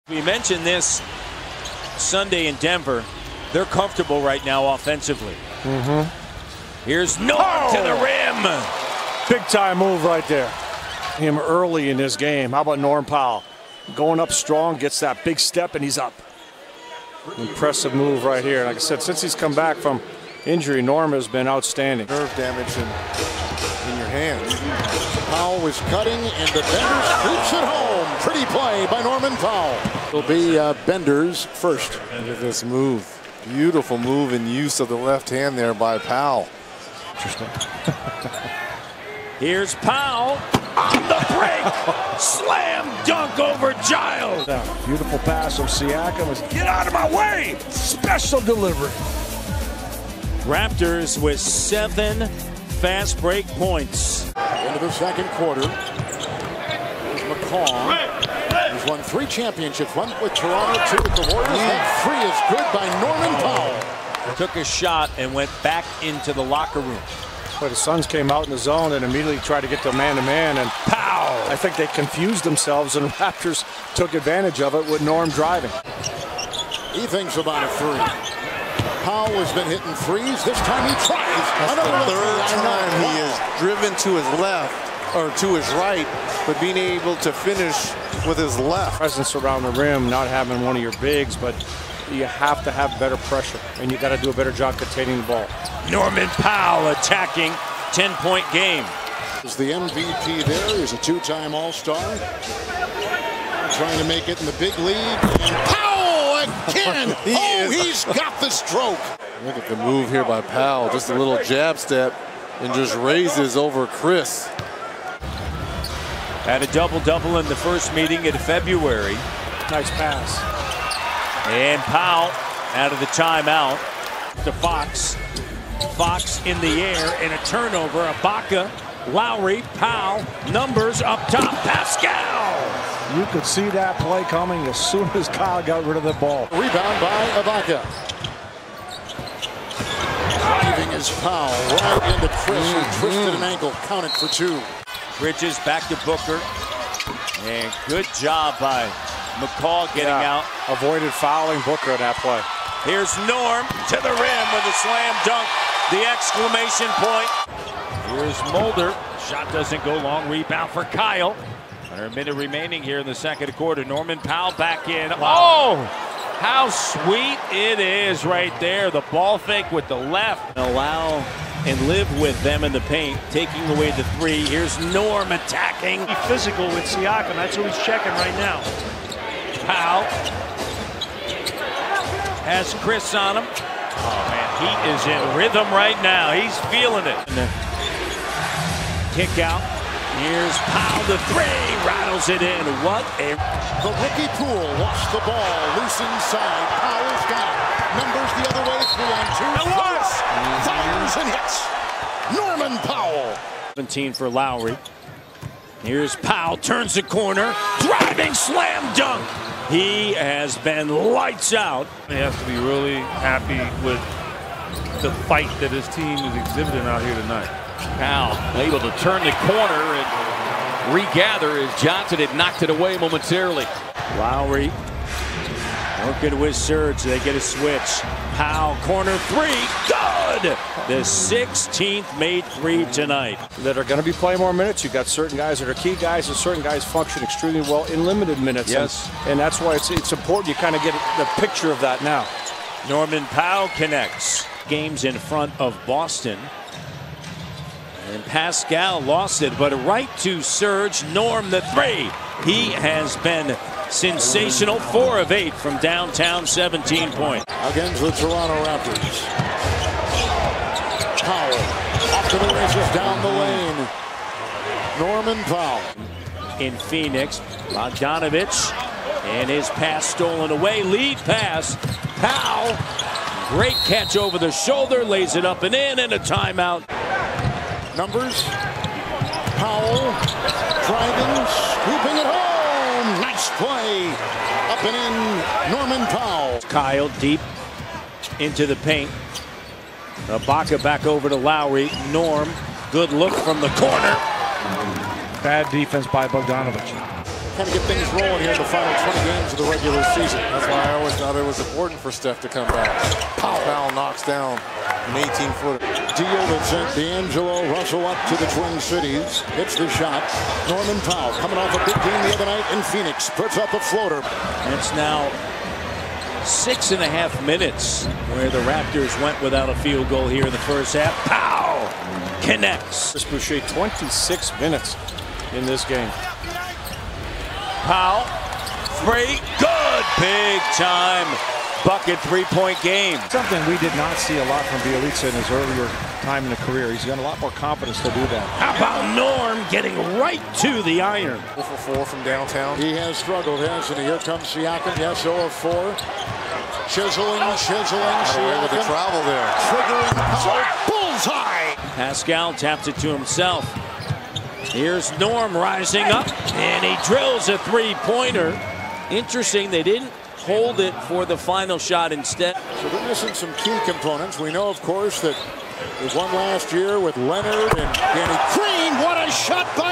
We mentioned this Sunday in Denver. They're comfortable right now offensively. Here's Norm to the rim. Big time move right there. Him early in this game. How about Norm Powell? Going up strong, gets that big step, and he's up. Impressive move right here. Like I said, since he's come back from injury, Norm has been outstanding. Nerve damage in your hands. Powell was cutting, and the Benders scoops it home. Pretty play by Norman Powell. It'll be Benders first. Look at this move. Beautiful move and use of the left hand there by Powell. Interesting. Here's Powell on the break. Slam dunk over Giles. Beautiful pass from Siakam. Get out of my way. Special delivery. Raptors with 7 fast break points. Into the second quarter. Here's McCaw. He's won 3 championships. One with Toronto, 2 with the Warriors. That 3 is good by Norman Powell. Took a shot and went back into the locker room. But the Suns came out in the zone and immediately tried to get to man-to-man, and Powell. I think they confused themselves, and Raptors took advantage of it with Norm driving. He thinks about a 3. Powell has been hitting threes. This time he tries. That's the third time he has driven to his left, or to his right, but being able to finish with his left. Presence around the rim, not having one of your bigs, but you have to have better pressure, and you got to do a better job containing the ball. Norman Powell attacking 10-point game. Is the MVP there. He's a 2-time All-Star. Trying to make it in the big league. And Powell again. He's got the stroke. Look at the move here by Powell. Just a little jab step and just raises over Chris. Had a double-double in the first meeting in February. Nice pass. And Powell out of the timeout to Fox. Fox in the air and a turnover. Ibaka, Lowry, Powell, numbers up top. Pascal. You could see that play coming as soon as Kyle got rid of the ball. Rebound by Ibaka. Driving is Powell right into Chris, who twisted an ankle. Counted for 2. Bridges back to Booker. And good job by McCaw getting out. Avoided fouling Booker on that play. Here's Norm to the rim with a slam dunk. The exclamation point. Here's Mulder. Shot doesn't go long. Rebound for Kyle. Under a minute remaining here in the second quarter. Norman Powell back in. Wow. Oh, how sweet it is right there. The ball fake with the left. Allow and live with them in the paint. Taking away the 3. Here's Norm attacking. Physical with Siakam. That's who he's checking right now. Powell has Chris on him. Oh, man, he is in rhythm right now. He's feeling it. Kick out. Here's Powell, the 3. Rattles it in. What a... The rookie Poole lost the ball. Loose inside. Powell's got it. Numbers the other way. 3 on 2. Fires and hits. Norman Powell. 17 for Lowry. Here's Powell. Turns the corner. Driving slam dunk. He has been lights out. He has to be really happy with the fight that his team is exhibiting out here tonight. Powell able to turn the corner and regather as Johnson had knocked it away momentarily. Lowry working with Serge. They get a switch. Powell, corner 3. Good! The 16th made 3 tonight. That are going to be playing more minutes. You've got certain guys that are key guys, and certain guys function extremely well in limited minutes. Yes. And that's why it's important you kind of get the picture of that now. Norman Powell connects. Games in front of Boston. And Pascal lost it, but right to Serge. Norm the 3. He has been sensational. 4 of 8 from downtown, 17 points. Against the Toronto Raptors. Powell off to the races down the lane. Norman Powell. In Phoenix, Bogdanovich, and his pass stolen away. Lead pass. Powell. Great catch over the shoulder. Lays it up and in, and a timeout. Numbers. Powell driving, scooping it home. Nice play. Up and in. Norman Powell. Kyle deep into the paint. Ibaka back over to Lowry. Norm, good look from the corner. Bad defense by Bogdanovich. kind of get things rolling here in the final 20 games of the regular season. That's why I always thought it was important for Steph to come back. Powell knocks down an 18-footer. Deal that sent D'Angelo Russell up to the Twin Cities. Hits the shot. Norman Powell coming off a big game the other night in Phoenix. Puts up a floater. It's now 6.5 minutes where the Raptors went without a field goal here in the first half. Powell connects. Chris Boucher, 26 minutes in this game. Powell, free, good, big time bucket, 3-point game. Something we did not see a lot from Bjelica in his earlier time in the career. He's got a lot more confidence to do that. How about Norm getting right to the iron? 0 for 4 from downtown. He has struggled, hasn't he? Here comes Siakam. Yes, 0 of 4. Chiseling. Siakam with the travel there. Triggering Powell. Bullseye. Pascal taps it to himself. Here's Norm rising up, and he drills a three-pointer. Interesting, they didn't hold it for the final shot instead. So they're missing some key components. We know, of course, that they won last year with Leonard and Danny Green. What a shot by